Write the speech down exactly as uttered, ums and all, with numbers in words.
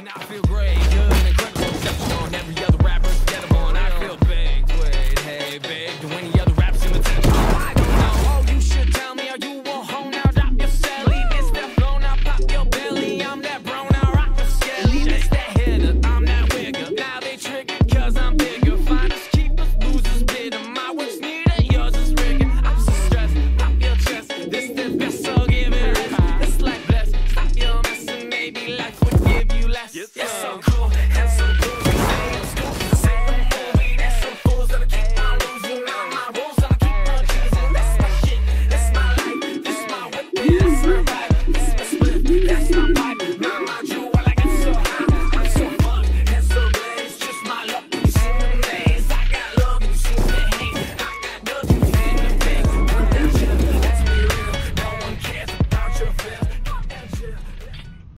And I feel great, good, and incredible. Exception on every other rapper's get them on. I feel big, wait, hey, babe. Do any other rappers in the tempo? I don't know. Oh, you should tell me, are you a hoe now? Drop your celly. It's that flow, now pop your belly. I'm that bro, now rock the skelly. It's that hitter, I'm that wigger. Now they trigger, cause I'm bigger. Finders, keepers, losers, bitter. My work's neater, yours is rigger. I'm so stressed, pop your chest. This the best, so give it a rest. It's like blessed, stop your mess and maybe life would give you less. It's so cool and so